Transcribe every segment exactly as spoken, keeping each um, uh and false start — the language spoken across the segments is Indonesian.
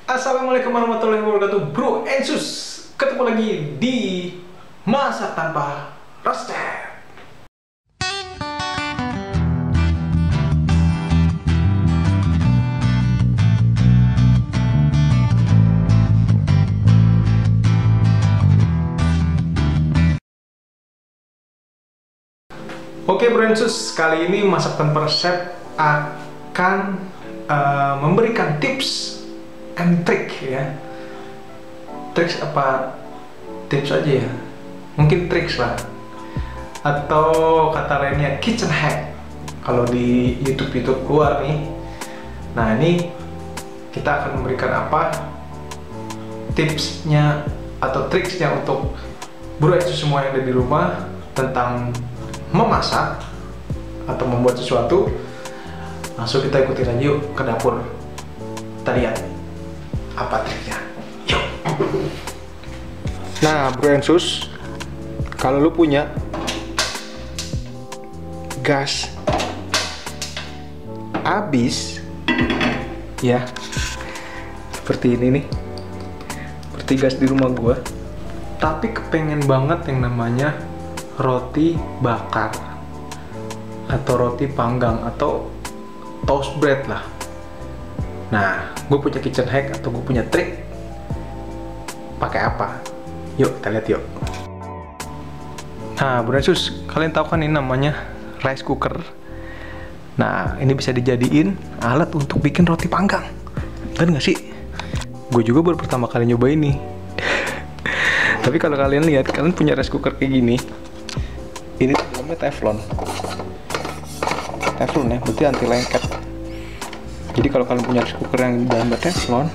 Assalamualaikum warahmatullahi wabarakatuh, Bro Ensus. Ketemu lagi di Masak Tanpa Resep. Oke Bro Ensus, kali ini Masak Tanpa Resep akan uh, memberikan tips and trick ya. Triks apa? Tips aja ya. Mungkin triks lah. Atau kata lainnya kitchen hack. Kalau di YouTube-YouTube luar nih. Nah, ini kita akan memberikan apa? Tipsnya atau triksnya untuk Bro Ensus semua yang ada di rumah tentang memasak atau membuat sesuatu. Langsung kita ikutin aja yuk ke dapur. Kita lihat apa triknya. Yuk. Nah, Bro Ensus, kalau lu punya gas habis ya, seperti ini nih, seperti gas di rumah gua, tapi kepengen banget yang namanya roti bakar atau roti panggang atau toast bread lah. Nah, gue punya kitchen hack atau gue punya trik. Pakai apa? Yuk kita lihat yuk. Nah, Bro Ensus, kalian tahu kan ini namanya rice cooker. Nah, ini bisa dijadiin alat untuk bikin roti panggang. Bener nggak sih? Gue juga baru pertama kali nyoba ini. Tapi kalau kalian lihat, kalian punya rice cooker kayak gini. Ini dalamnya teflon. Teflon ya, berarti anti lengket. Jadi kalau kalian punya rice cooker yang dalamnya teflon,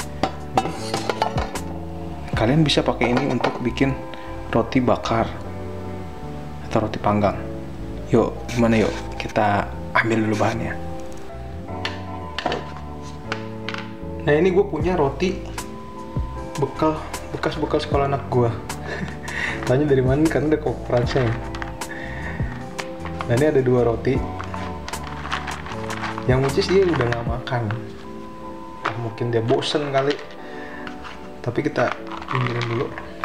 kalian bisa pakai ini untuk bikin roti bakar atau roti panggang. Yuk, gimana yuk? Kita ambil dulu bahannya. Nah, ini gue punya roti bekal bekas bekal sekolah anak gue. Tanya dari mana? Karena ada koperasinya. Nah, ini ada dua roti. Yang which is dia udah gak makan. Nah, mungkin dia bosen kali. Tapi kita pinggirin dulu.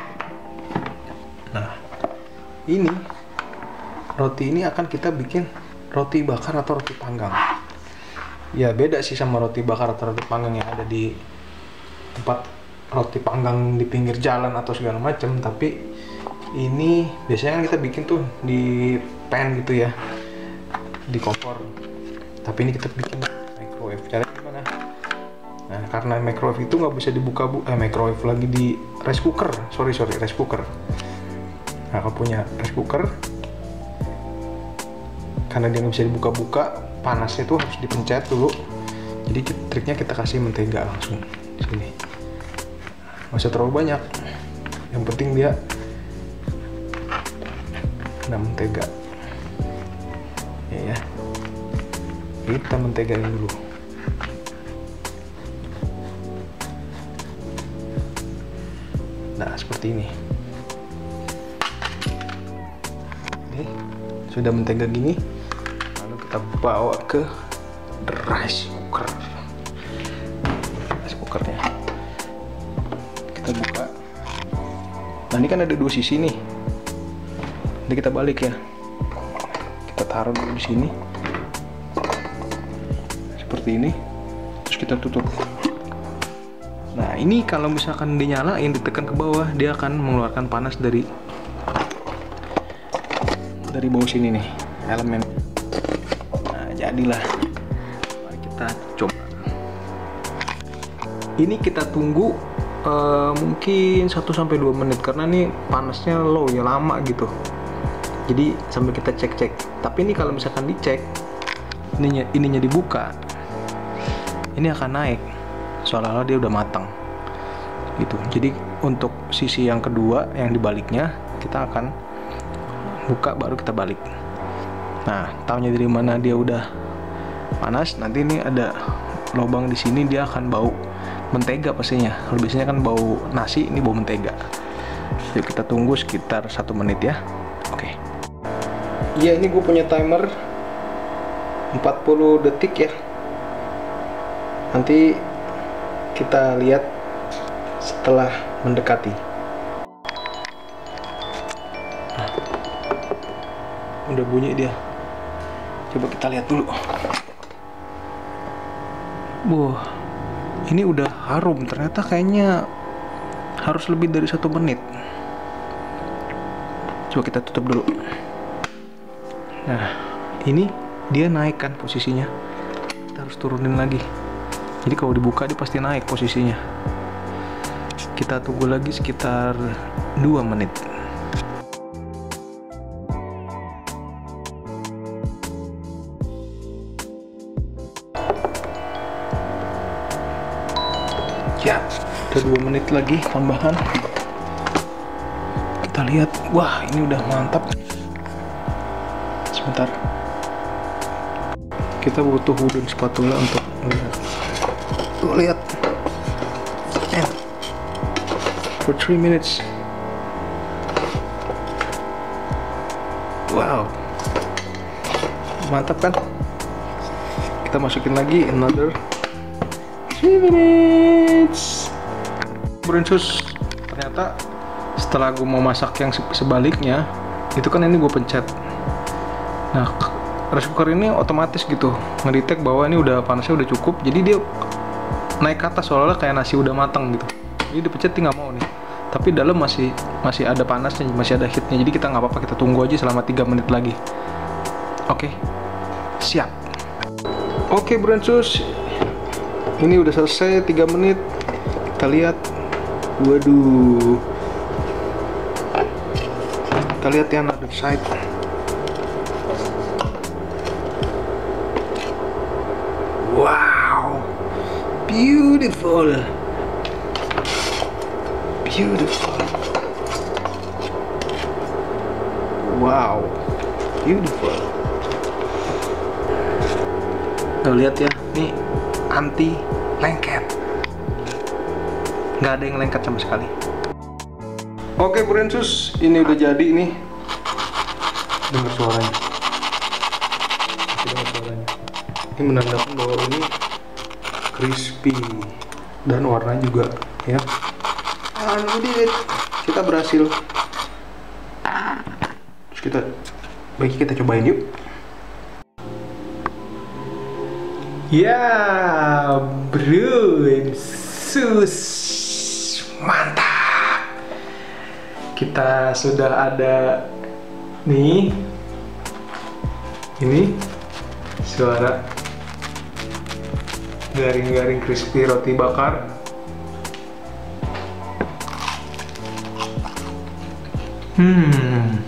Nah, ini roti ini akan kita bikin roti bakar atau roti panggang. Ya beda sih sama roti bakar atau roti panggang yang ada di tempat roti panggang di pinggir jalan atau segala macam. Tapi ini biasanya kan kita bikin tuh di pan gitu ya, di kompor. Tapi ini kita bikin microwave. Caranya gimana? Nah, karena microwave itu nggak bisa dibuka bu eh microwave lagi di rice cooker. Sorry sorry rice cooker. Nah, kalau punya rice cooker, karena dia nggak bisa dibuka-buka, panasnya tuh harus dipencet dulu. Jadi triknya kita kasih mentega langsung sini. Nggak usah terlalu banyak. Yang penting dia ada mentega. Ya ya. Kita mentegain dulu. Nah, seperti ini. Oke, sudah mentega gini, lalu kita bawa ke rice cooker. Rice cookernya kita buka. Nah, ini kan ada dua sisi nih. Nanti kita balik ya. Kita taruh dulu di sini. Seperti ini, terus kita tutup. Nah, ini kalau misalkan dinyalain, ditekan ke bawah, dia akan mengeluarkan panas dari dari bawah sini nih, elemen. Nah, jadilah. Mari kita coba. Ini kita tunggu uh, mungkin satu sampai dua menit karena nih panasnya low ya, lama gitu. Jadi sambil kita cek-cek. Tapi ini kalau misalkan dicek, ininya ininya dibuka, ini akan naik seolah-olah dia udah matang gitu. Jadi untuk sisi yang kedua yang dibaliknya, kita akan buka baru kita balik. Nah, taunya dari mana dia udah panas? Nanti ini ada lubang di sini, dia akan bau mentega pastinya. Kalau biasanya kan bau nasi, ini bau mentega. Yuk kita tunggu sekitar satu menit ya. Oke. Iya, ini gue punya timer empat puluh detik ya. Nanti kita lihat setelah mendekati. Nah, udah bunyi dia. Coba kita lihat dulu. Wah, ini udah harum. Ternyata kayaknya harus lebih dari satu menit. Coba kita tutup dulu. Nah, ini dia naik kan posisinya. Kita harus turunin lagi. Jadi kalau dibuka dia pasti naik posisinya. Kita tunggu lagi sekitar dua menit. Ya, udah dua menit lagi tambahan. Kita lihat, wah ini udah mantap. Sebentar, kita butuh wooden spatula untuk melihat. Tuh lihat, and for three minutes. Wow, mantap kan? Kita masukin lagi another three minutes. Brensus, ternyata setelah gue mau masak yang sebaliknya, itu kan ini gue pencet. Nah, rice cooker ini otomatis gitu ngedetect bahwa ini udah panasnya udah cukup, jadi dia naik ke atas seolah-olah kayak nasi udah matang gitu. Jadi dipencet nggak mau nih, tapi dalam masih masih ada panasnya, masih ada heatnya. Jadi kita nggak apa-apa, kita tunggu aja selama tiga menit lagi. Oke, siap. Oke Brensus, ini udah selesai tiga menit. Kita lihat. Waduh. Kita lihat yang other side. Wow. Beautiful. Beautiful. Wow. Beautiful. Kita lihat ya, nih anti lengket. Nggak ada yang lengket sama sekali. Oke Brensus, ini udah jadi nih. Dengar suaranya. Dengar suaranya. Ini menandakan bahwa ini crispy dan warna juga ya. And we did it. Kita berhasil. Terus kita, baik kita cobain yuk. Ya, Brensus, mantap. Kita sudah ada nih. Ini suara garing-garing crispy roti bakar. Hmm.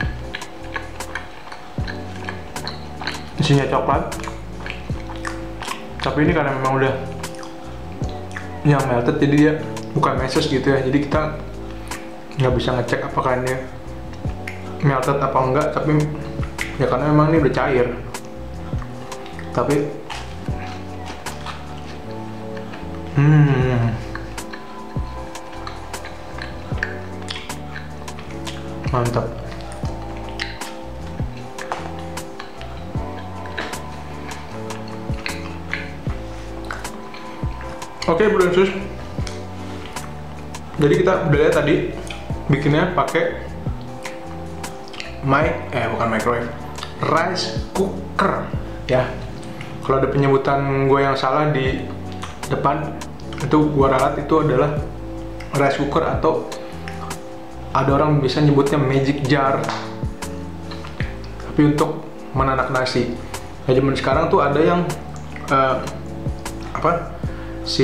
Isinya coklat. Tapi ini karena memang udah yang melted, jadi dia bukan meses gitu ya. Jadi kita nggak bisa ngecek apakah ini melted apa enggak. Tapi ya karena memang ini udah cair. Tapi hmm mantap. Oke okay, Brensus, jadi kita udah lihat tadi bikinnya pakai mic eh bukan microwave, rice cooker ya. Kalau ada penyebutan gue yang salah di depan, itu gue ralat itu adalah rice cooker, atau ada orang bisa nyebutnya magic jar, tapi untuk menanak nasi. Nah, zaman sekarang tuh ada yang uh, apa si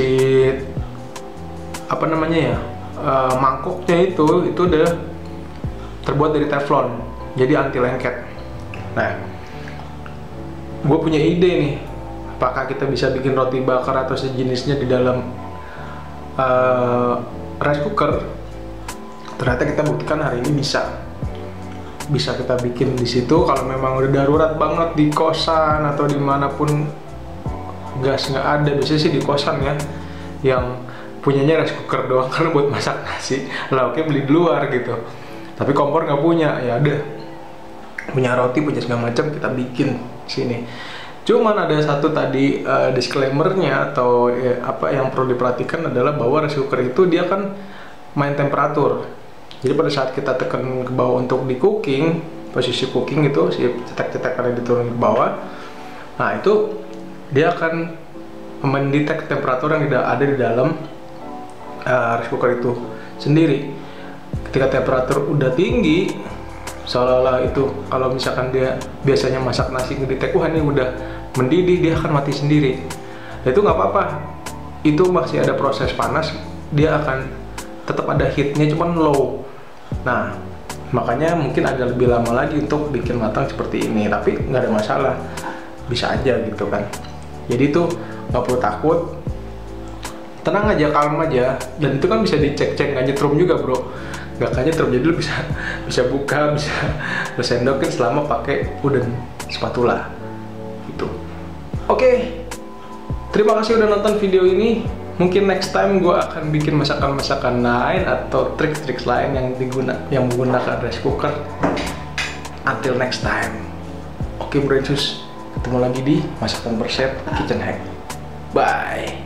apa namanya ya, uh, mangkoknya itu itu udah terbuat dari teflon, jadi anti lengket. Nah, gue punya ide nih, apakah kita bisa bikin roti bakar atau sejenisnya di dalam uh, rice cooker. Ternyata kita buktikan hari ini bisa bisa kita bikin di situ. Kalau memang udah darurat banget di kosan atau dimanapun gas nggak ada, biasanya sih di kosan ya, yang punyanya rice cooker doang karena buat masak nasi, lauknya beli di luar gitu. Tapi kompor nggak punya, ya ada punya roti, punya segala macam, kita bikin sini. Cuman ada satu tadi uh, disclaimer-nya atau ya, apa yang perlu diperhatikan adalah bahwa rice cooker itu dia kan main temperatur. Jadi pada saat kita tekan ke bawah untuk di cooking, posisi cooking itu si cetak-cetakannya diturun ke bawah. Nah, itu dia akan mendetek temperatur yang tidak ada di dalam uh, rice cooker itu sendiri. Ketika temperatur udah tinggi, seolah-olah itu kalau misalkan dia biasanya masak nasi ngedetek, wah ini udah mendidih, dia akan mati sendiri. Nah, itu nggak apa-apa, itu masih ada proses panas, dia akan tetap ada heatnya cuman low. Nah, makanya mungkin agak lebih lama lagi untuk bikin matang seperti ini, tapi nggak ada masalah, bisa aja gitu kan. Jadi itu nggak perlu takut, tenang aja, kalem aja. Dan itu kan bisa dicek-cek, nggak nyetrum juga bro, nggak kayak nyetrum, jadi lu bisa bisa buka, bisa lu sendokin selama pakai wooden spatula gitu. Oke, terima kasih udah nonton video ini. Mungkin next time gue akan bikin masakan-masakan lain atau trik-trik lain yang diguna yang menggunakan rice cooker. Until next time. Oke, Brainsus, ketemu lagi di Masakan Bersep Kitchen Hack. Bye.